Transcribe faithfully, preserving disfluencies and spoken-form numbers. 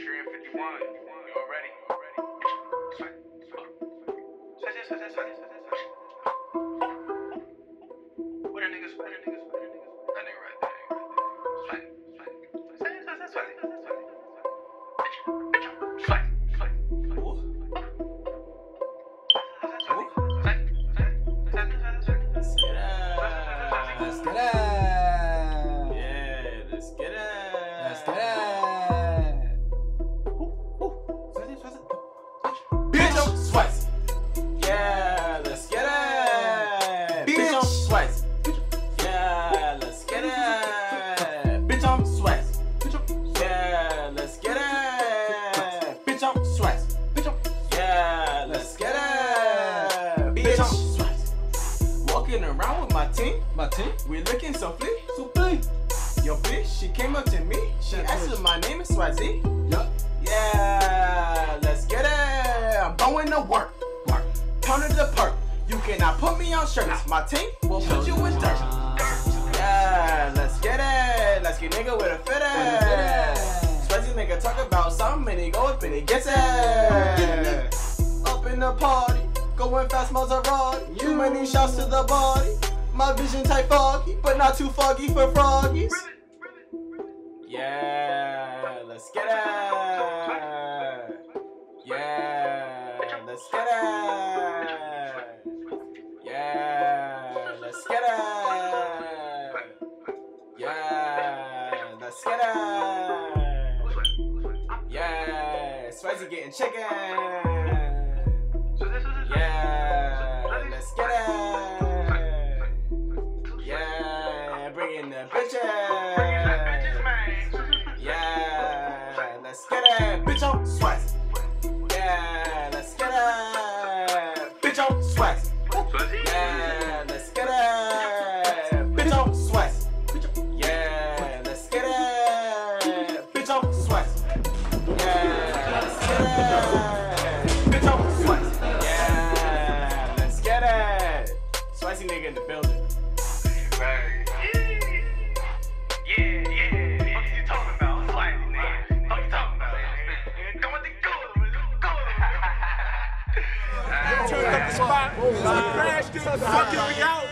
Tree and fifty-one. You already? What a niggas, what a niggas, what a niggas. That nigga right there. Swag, swag, swag. Let's get it. Let's get it. Yeah, let's get it. Let's get it. Bitch, I'm spicy. Yeah, let's get it. Bitch, I'm spicy. Yeah, let's get it. Bitch, I'm spicy. Yeah, let's get it. Bitch, I'm spicy. Yeah, let's get it. Bitch, I'm spicy. Walking around with my team. My team? We looking so fleet. So fleet. Yo, bitch, she came up to me. She asked if my name is Swazi. Yup. Yeah, let's get it. I'm going to work. Work. Pounded the perk. You cannot put me on shirts. My team will put you in dirt. Yeah, let's get it. Let's get nigga with a fit it. Swazi nigga talk about something and he go up and he gets it. Up in the party. Going fast Maserati. Too many shots to the body. My vision type foggy, but not too foggy for froggies. Yeah, let's get it. Yeah, let's get it. Yeah, let's get it. Yeah, let's get it. Yeah, Swazi getting chicken. Yeah, let's get it. Yeah, bringing the bitches. Yeah, let's get it. Bitch on Swazi. Yeah, let's get it. Bitch on Swazi. Yeah, let's get it. Bitch on Swazi. Yeah, let's get it. Bitch on Swazi. Yeah, let's get it. Bitch on Swazi. Yeah, let's get it. Swazi nigga in the building. Turn up the spot, crash this, fucking me out.